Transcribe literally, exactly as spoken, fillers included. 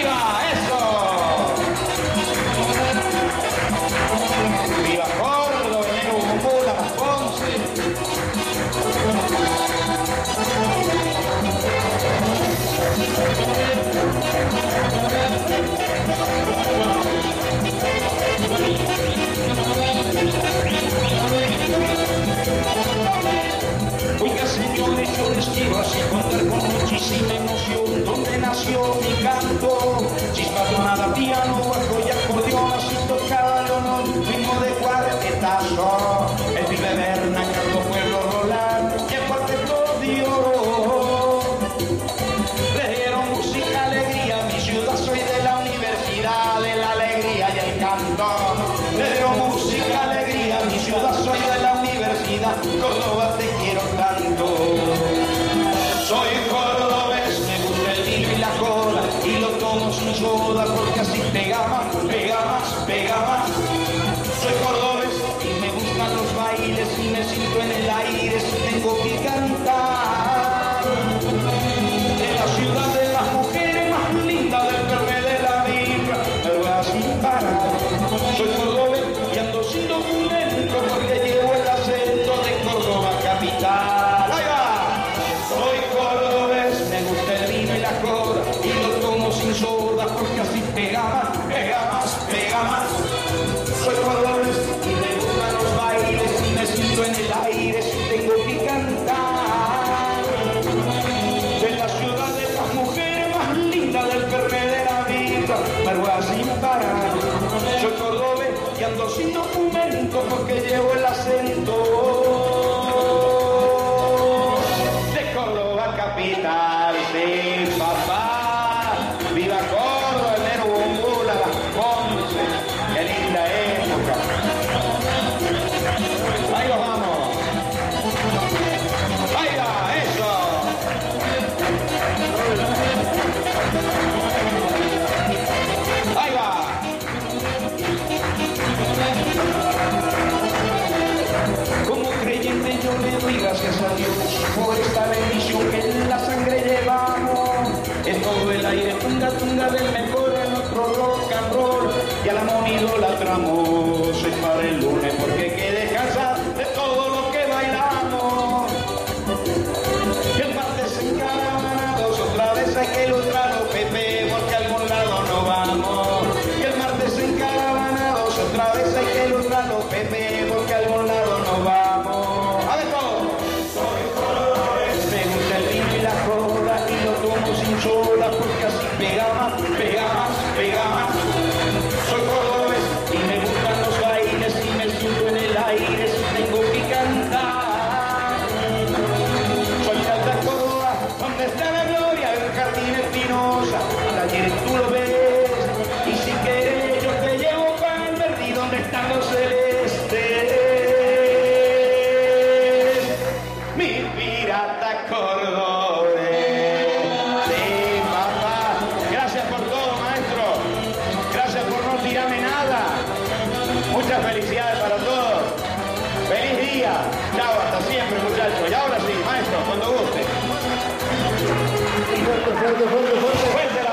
¡Ahí va! ¡Eso! ¡Viva Córdoba! ¡Venero Bumbula! ¡Las Ponce! Oiga, señores, yo les quiero así contar con muchísima emoción dónde nació mi canto. Chispa, tonada, piano, bajo y acordeón, así tocaba Leonor, ritmo de cuartetazo. El pibe Berna, Carlos Pueblo Roland y el cuarteto de oro. Le dieron música, alegría, mi ciudad, soy de la Universidad de la Alegría y el Canto. Le dieron música, alegría, mi ciudad, soy de la Universidad, Córdoba, te quiero tanto. Soy cordobés, me gusta el vino y la cola, y lo tomo sin soda porque así pega más, pega más, pega más. Soy cordobés y me gustan los bailes y me siento en el aire si tengo que cantar. En la ciudad de las mujeres más lindas del perme de la vida, me voy a sin parar. Soy cordobés y ando sin documento porque llevo el acento de Córdoba capital. ¡Ahí va! Soy cordobés, me gusta el vino y la cola, y lo tomo sin soda porque así pega más, pega más, pega más. Soy cordobés y me gustan los bailes y me siento en el aire si tengo que cantar. De la ciudad de las mujeres más lindas del perme de la vida, me voy a sin parar. Soy cordobés y ando sin documento porque llevo el acento de Córdoba capital. Sí, papá, viva Córdoba, Venero Bumbula, Las Ponce, qué linda época. Ahí nos vamos. Ahí va, eso. Ahí va. Como creyente yo le doy gracias a Dios por esta bendición que en la sangre llevamos. En todo el aire tunga tunga del mejor en nuestro rock and roll, y a la mona idolatramos. Soy para el lunes porque quede cansado de todo lo que bailamos. Y el martes encaramados otra vez hay que ilustrarlo, Pepe, porque a algún lado no vamos. Y el martes encaramados otra vez hay que ilustrarlo, Pepe, porque a algún lado no vamos. A ver todo. Soy cordobés, me gusta el vino y la cola, y lo tomo sin soda porque así pega más, pega más, pega más. Soy cordobés y me gustan los bailes y me siento en el aire si tengo que cantar. Soy de Alta Córdoba, donde está la gloria del Jardín Espinosa. Ayer tú lo ves, y si quieres yo te llevo para el verde donde están los celestes. Mi pirata cordobés. Sí, papá. Gracias por todo, maestro. Gracias por no tirarme nada. Muchas felicidades para todos. Feliz día. Chao, hasta siempre, muchachos. Y ahora sí, maestro, cuando guste. Fuerte, fuerte, fuerte, fuerte. Fuerte la